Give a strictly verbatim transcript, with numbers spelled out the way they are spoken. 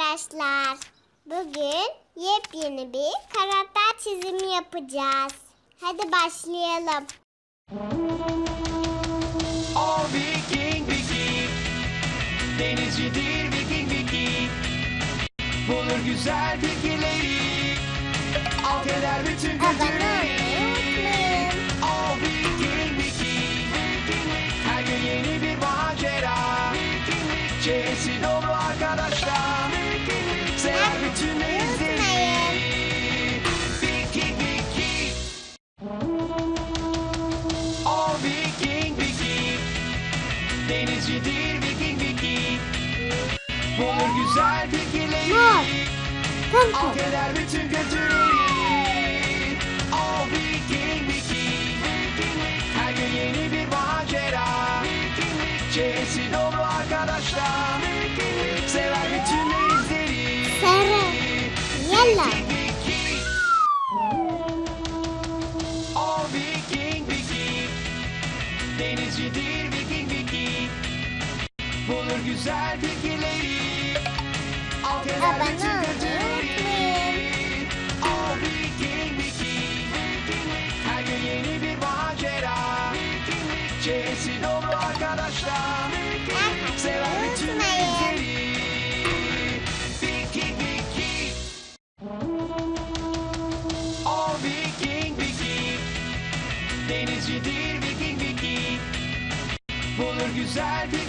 arkadaşlar. Bugün yepyeni bir karakter çizimi yapacağız. Hadi başlayalım. O Viking Viking, denizcidir Viking Viking. Bulur güzel fikirleri, alt eder bütün kötüleri. O Viking Viking, her gün yeni bir macera. Çevresi dolu arkadaşlar, sever bütün denizleri. Viking Viking, o Viking Viking, denizcidir Viking Viking. Bulur güzel fikirleri, alt eder bütün kötüleri. O Viking Viking, her gün yeni bir macera. Çevresi dolu arkadaşlar, sever bütün denizleri. Sarı, yellow. Viking Viking, o Viking Viking, denizcidir Viking Viking. Bulur güzel fikirleri, alt eder Abone bütün olmayı kötüleri. O Viking Viking, her gün yeni bir macera. Çevresi dolu arkadaşlar, sever bütün denizleri. Viking Viking, o Viking Viking, denizcidir Viking Viking. Bulur güzel